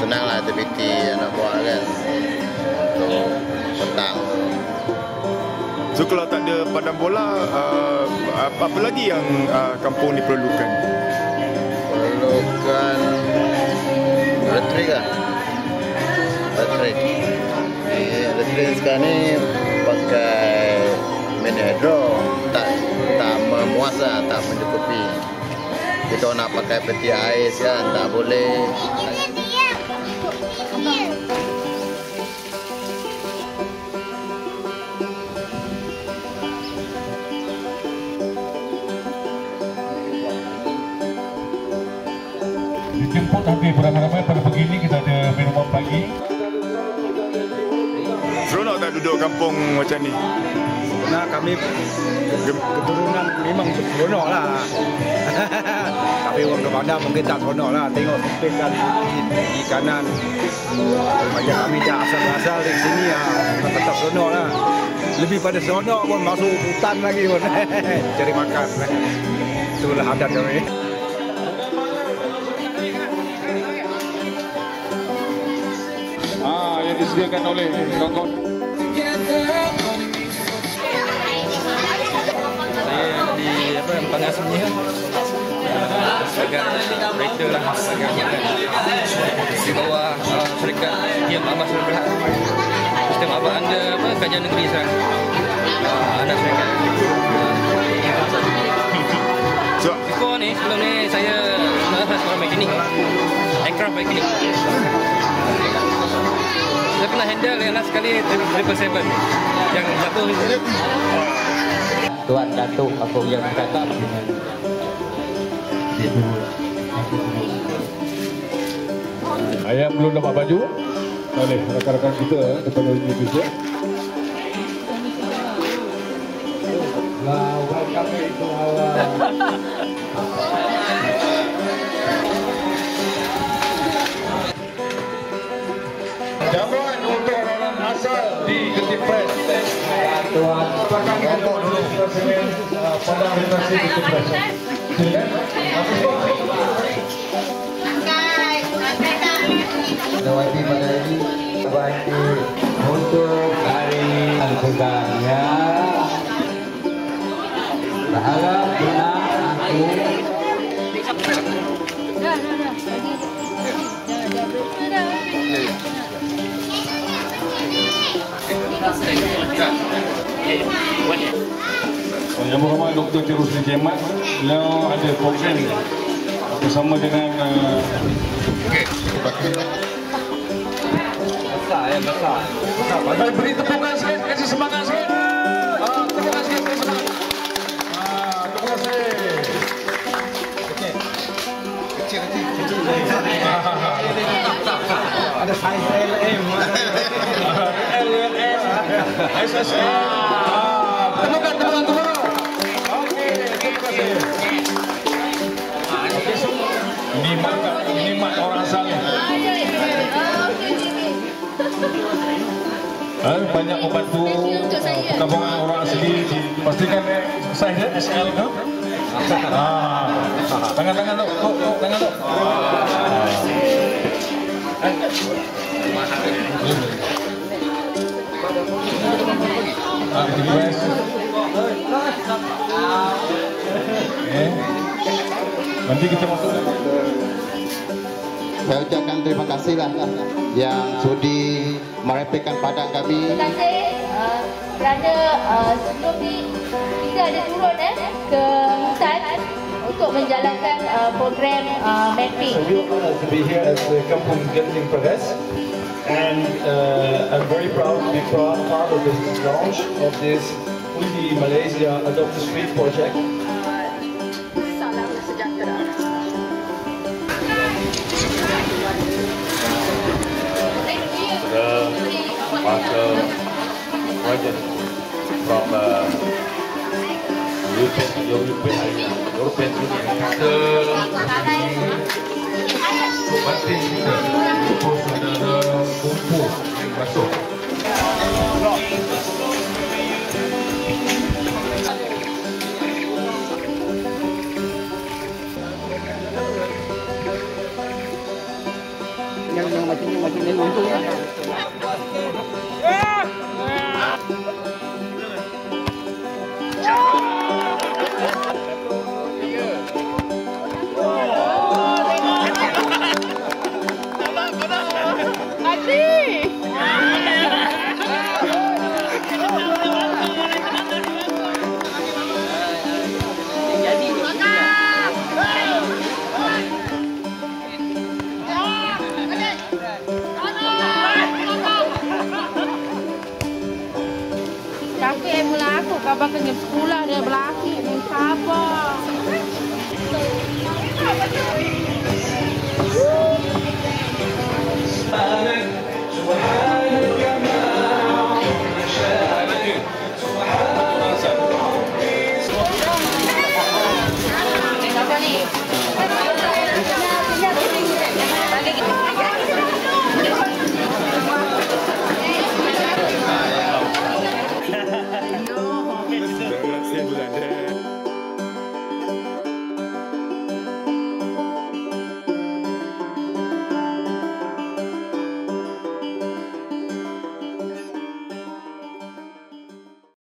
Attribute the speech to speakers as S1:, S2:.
S1: senanglah aktiviti anak buah kan untuk petang.
S2: So kalau tak ada padang bola, apa lagi yang kampung ni perlukan?
S1: Perlukan elektrik lah. Elektrik sekarang ni pakai mini hidro, tak memuaskan, tak mencukupi. Kita nak pakai peti ais kan, tak boleh.
S3: Dijemput hampir beramai-ramai pada pagi ini. Kita ada minuman pagi.
S2: Seronok tak duduk kampung macam ni?
S4: Nah, kami keturunan memang seronok lah. Tapi orang ke bandar mungkin tak seronok lah. Tengok sempitan di kanan. Macam kami dah asal-asal di sini ya, tetap seronok lah. Lebih pada seronok pun masuk hutan lagi pun. Cari makan. Itulah adat kami.
S3: Yang disediakan oleh kawan-kawan.
S5: Saya di Empang Sunyi sebagai operator lah, sebagai di bawah syarikat Diam Amas Berhad. Sistem abang anda kajian negeri sekarang. Anak syarikat.
S2: So,
S5: Before ni, sebelum ni saya seorang mekanik, aircraft mekanik. Saya pernah handle yang last sekali 777 yang jatuh itu.
S6: Tuan Datuk aku yang bercakap dengan
S3: Ayam belum dapat baju oleh rakan-rakan kita kepada Indonesia. Welcome to our jamuan untuk orang asal di Ketipres. Tuan kelompok dulu pada relasi Ketipres.
S6: Lewati pada ini bagi untuk hari Al-Qur'annya. Berharap benar aku
S3: Yang bernama Dr. Tirusli Jemat, beliau ada program bersama dengan besar. Beri tepukan sikit, kasih semangat sikit. Tepukan sikit, beri semangat. Terima kasih. Kecil.
S4: Ada saiz LM.
S3: LLS. SSM. Tepukan. Okey, terima kasih. Ini mak orang asal ni. Banyak membantu perkampungan orang asli. Pastikan saiz SL ke? Tangan tu. Nanti kita masuk.
S1: Saya ucapkan terima kasihlah yang sudi merepekkan padang kami.
S7: Terima kasih kerana sebelum ni kita ada turun ke hutan untuk menjalankan program mapping.
S8: So we are honored to be here as the Kampung Genting Progress, and I'm very proud to be part of this launch of this Undi Malaysia Adopt a Street project.
S7: Salam sejahtera.
S3: Marshal project from European Union. Batin kita untuk saudara kumpul yang masuk.
S6: yang macam ni untung lah.
S7: Kakek yang mula aku, kabar ke jam 10 dia berlaki. Yang sabar. Siapa ni?
S2: Terima kasih Belanda.